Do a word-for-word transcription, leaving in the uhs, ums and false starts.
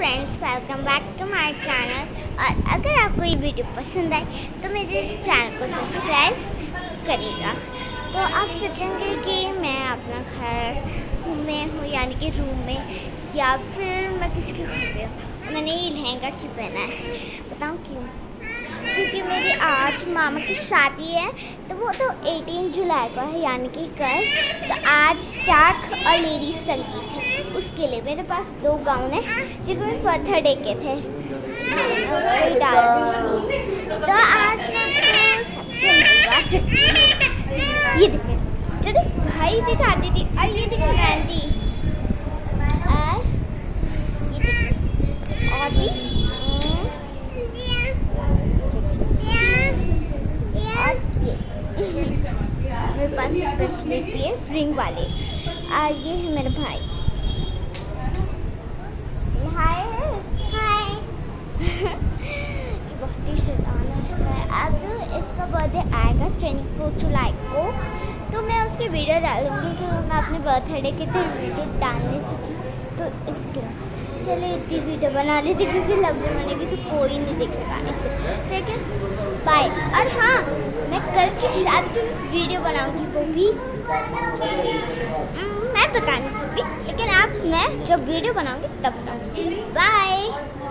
Friends, welcome back to my channel. और अगर आपको ये वीडियो पसंद आए तो मेरे चैनल को सब्सक्राइब करिएगा। तो आप सोचेंगे कि मैं अपना घर में हूँ, यानी कि रूम में, या फिर मैं किसके घर पे हूँ। मैंने ये लहंगा क्यों पहना है, बताऊँ क्यों? क्योंकि मेरी आज मामा की शादी है, तो वो तो अठारह जुलाई को है, यानी कि कल। तो आज चाक और लेडीज संगीत है, उसके लिए मेरे पास दो गाउन है जो कि मेरे बर्थडे के थे। वही डाल दूँगी। तो आज मैं सबसे मिलवा सकती हूँ। ये देखें, चलो भाई दिखा दी थी, और ये देखो मेहंदी, और ये देखो और भी मेरे पास ब्रेसलेट भी है रिंग वाले। और ये है मेरे भाई। हाय हाय। ये बहुत ही शैतान हो चुका है। अब इसका बर्थडे आएगा चौबीस जुलाई को, तो मैं उसकी वीडियो डालूंगी कि मैं अपने बर्थडे के दिन वीडियो डालने सीखी, तो इसके चलिए इतनी वीडियो बना लेती, क्योंकि लंबी बनेगी तो कोई नहीं देखेगा इसे, ठीक है? बाय। और हाँ, मैं कल की शादी की वीडियो बनाऊंगी, वो भी मैं बता नहीं सकती, लेकिन आप मैं जब वीडियो बनाऊंगी तब बताऊंगी। बाय।